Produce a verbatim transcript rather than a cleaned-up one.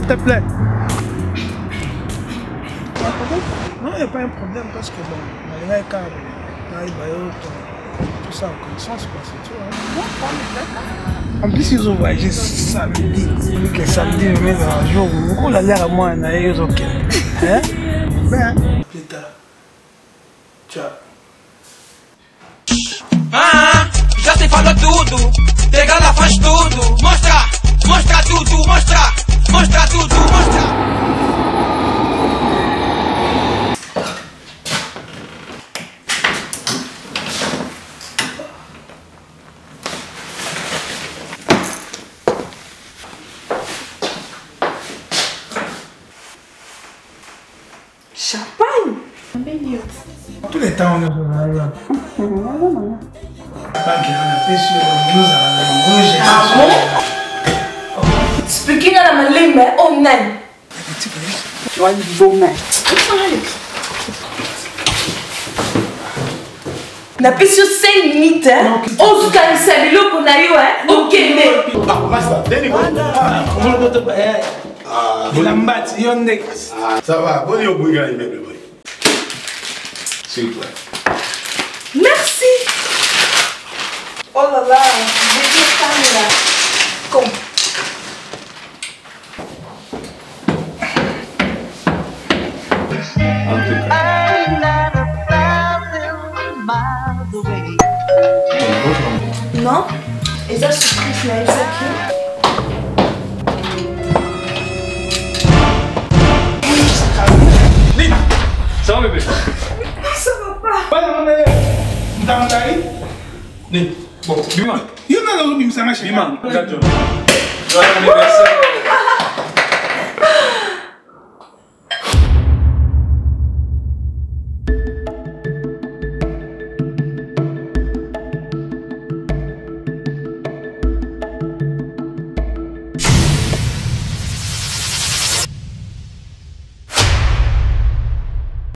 s'il te plaît. Non, il n'y a pas un problème parce que bon, il y a un cadre, tout ça en connaissance, c'est tout. Hein. En plus, ils ont voyagé samedi. Que samedi, mais un jour, on a l'air à moi, on a eu ok. Hein? Ben, plus tard. Ciao. Ah, já se falou tudo, pega lá, faz tudo. Mostra, mostra tudo, mostra, mostra tudo, mostra. Champagne? Tous les temps, on est dans la pas qu'il y a un peu sur nous à rouge. Ah bon? Speaking à la malimbe, oh non. Tu vois du beau mec. Na pas sur cinq minutes, hein? On se calme, c'est le qu'on a eu, hein? Ok, mais. Ah, master, Abenego. Ah, on va te faire. Ah, vous l'embattez, il y a un nez. Ah, ça va, bon, il y a un bouillon, il y a s'il vous plaît. Merci. Oh là là, j'ai dit ça là. Comme. En tout cas. Non? Et ça, surprise, là, c'est qui? Ça va bébé? Ça va pas. Pas de monde. Dans ta vie? Bon, Bima. Il y en a d'autres qui me sont machés. Bima, regarde. Joyeux anniversaire.